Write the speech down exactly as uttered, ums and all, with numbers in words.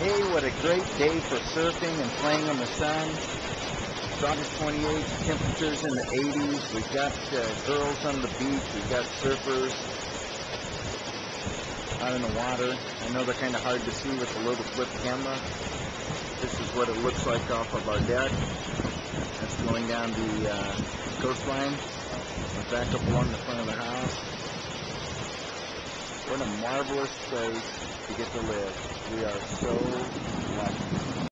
Hey, what a great day for surfing and playing in the sun. It's August twenty-eighth, temperatures in the eighties. We've got uh, girls on the beach, we've got surfers out in the water. I know they're kind of hard to see with the little flip camera. This is what it looks like off of our deck. That's going down the uh, coastline. We're back up along the front of the house. What a marvelous place to get to live. We are so lucky.